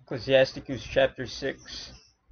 Ecclesiasticus chapter 6.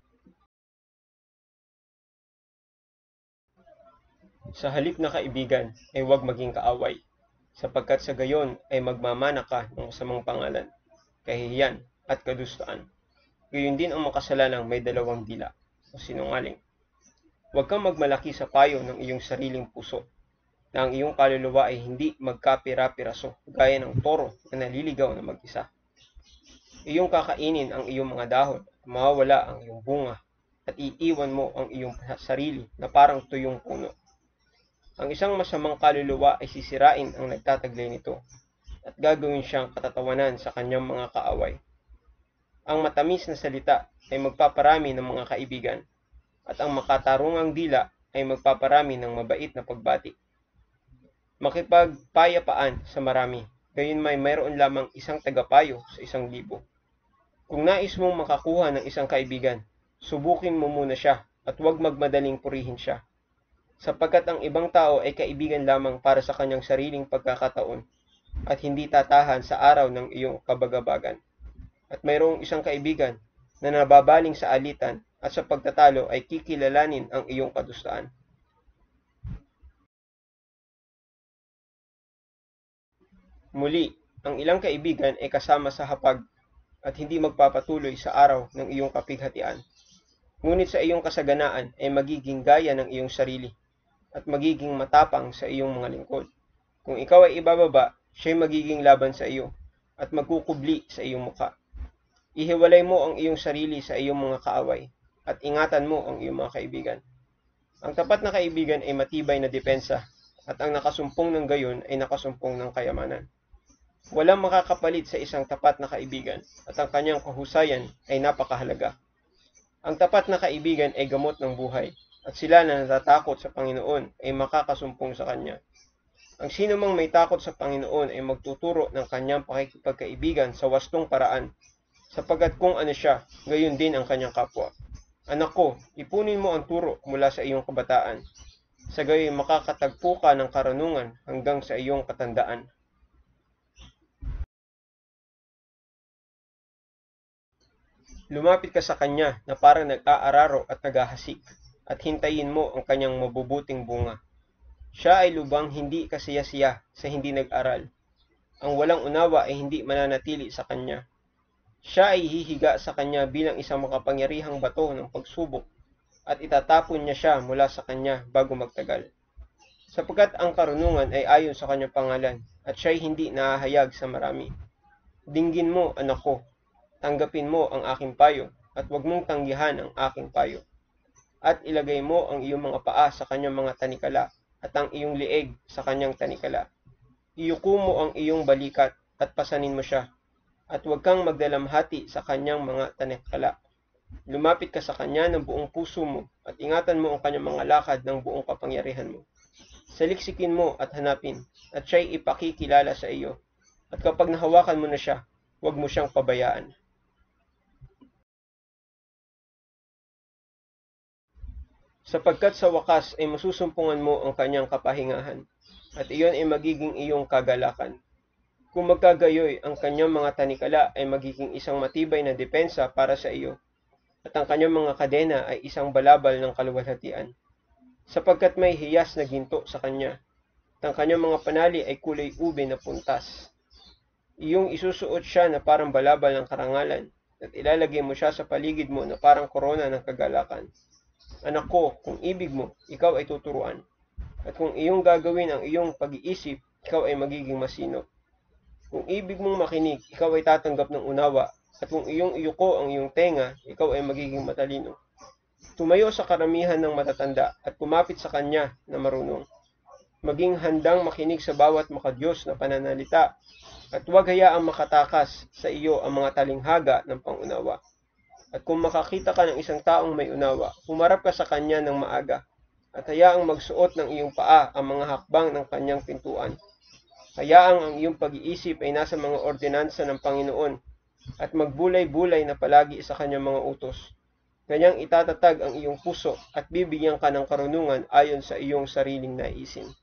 Sa halip na kaibigan ay huwag maging kaaway, sapagkat sa gayon ay magmamana ka ng masamang pangalan, kahihiyan at kadustuan. Gayon din ang makasalanang may dalawang dila o sinungaling. Huwag kang magmalaki sa payo ng iyong sariling puso, na ang iyong kaluluwa ay hindi magkapira-piraso gaya ng toro na naliligaw na mag-isa. Iyong kakainin ang iyong mga dahon, mawawala ang iyong bunga, at iiwan mo ang iyong sarili na parang tuyong puno. Ang isang masamang kaluluwa ay sisirain ang nagtataglay nito, at gagawin siyang katatawanan sa kanyang mga kaaway. Ang matamis na salita ay magpaparami ng mga kaibigan, at ang makatarungang dila ay magpaparami ng mabait na pagbati. Makipagpayapaan sa marami, gayon may mayroon lamang isang tagapayo sa 1,000. Kung nais mong makakuha ng isang kaibigan, subukin mo muna siya at huwag magmadaling purihin siya. Sapagkat ang ibang tao ay kaibigan lamang para sa kanyang sariling pagkakataon at hindi tatahan sa araw ng iyong kabagabagan. At mayroong isang kaibigan na nababaling sa alitan at sa pagtatalo ay kikilalanin ang iyong kadustaan. Muli, ang ilang kaibigan ay kasama sa hapag at hindi magpapatuloy sa araw ng iyong kapighatian. Ngunit sa iyong kasaganaan ay magiging gaya ng iyong sarili at magiging matapang sa iyong mga lingkod. Kung ikaw ay ibababa, siya'y magiging laban sa iyo at magkukubli sa iyong mukha. Ihiwalay mo ang iyong sarili sa iyong mga kaaway at ingatan mo ang iyong mga kaibigan. Ang tapat na kaibigan ay matibay na depensa at ang nakasumpong ng gayon ay nakasumpong ng kayamanan. Walang makakapalit sa isang tapat na kaibigan at ang kanyang kahusayan ay napakahalaga. Ang tapat na kaibigan ay gamot ng buhay at sila na natatakot sa Panginoon ay makakasumpong sa Kanya. Ang sino mang may takot sa Panginoon ay magtuturo ng kanyang pakikipagkaibigan sa wastong paraan, sapagkat kung ano siya, gayon din ang kanyang kapwa. Anak ko, ipunin mo ang turo mula sa iyong kabataan, sa gayon makakatagpo ka ng karunungan hanggang sa iyong katandaan. Lumapit ka sa kanya na parang nag-aararo at naghahasik, at hintayin mo ang kanyang mabubuting bunga. Siya ay lubang hindi kasiyasiya sa hindi nag-aral. Ang walang unawa ay hindi mananatili sa kanya. Siya ay hihiga sa kanya bilang isang makapangyarihang bato ng pagsubok, at itatapon niya siya mula sa kanya bago magtagal. Sapagkat ang karunungan ay ayon sa kanyang pangalan, at siya'y hindi nahahayag sa marami. Dinggin mo, anak ko, tanggapin mo ang aking payo, at huwag mong tanggihan ang aking payo. At ilagay mo ang iyong mga paa sa kanyang mga tanikala, at ang iyong lieg sa kanyang tanikala. Iyuko mo ang iyong balikat, at pasanin mo siya, at huwag kang magdalamhati sa kanyang mga tanikala. Lumapit ka sa kanya ng buong puso mo, at ingatan mo ang kanyang mga lakad ng buong kapangyarihan mo. Saliksikin mo at hanapin, at siya'y ipakikilala sa iyo. At kapag nahawakan mo na siya, huwag mo siyang pabayaan. Sapagkat sa wakas ay masusumpungan mo ang kanyang kapahingahan, at iyon ay magiging iyong kagalakan. Kung magkagayoy, ang kanyang mga tanikala ay magiging isang matibay na depensa para sa iyo, at ang kanyang mga kadena ay isang balabal ng kaluwalhatian. Sapagkat may hiyas na ginto sa kanya, at ang kanyang mga panali ay kulay ube na puntas. Iyong isusuot siya na parang balabal ng karangalan, at ilalagay mo siya sa paligid mo na parang korona ng kagalakan. Anak ko, kung ibig mo, ikaw ay tuturuan. At kung iyong gagawin ang iyong pag-iisip, ikaw ay magiging masinop. Kung ibig mong makinig, ikaw ay tatanggap ng unawa. At kung iyong iyuko ang iyong tenga, ikaw ay magiging matalino. Tumayo sa karamihan ng matatanda at kumapit sa kanya na marunong. Maging handang makinig sa bawat makadiyos na pananalita. At huwag hayaang makatakas sa iyo ang mga talinghaga ng pangunawa. At kung makakita ka ng isang taong may unawa, humarap ka sa kanya ng maaga, at hayaang magsuot ng iyong paa ang mga hakbang ng kanyang pintuan. Hayaang ang iyong pag-iisip ay nasa mga ordinansa ng Panginoon, at magbulay-bulay na palagi sa kanyang mga utos. Ganyang itatatag ang iyong puso, at bibigyan ka ng karunungan ayon sa iyong sariling naisin.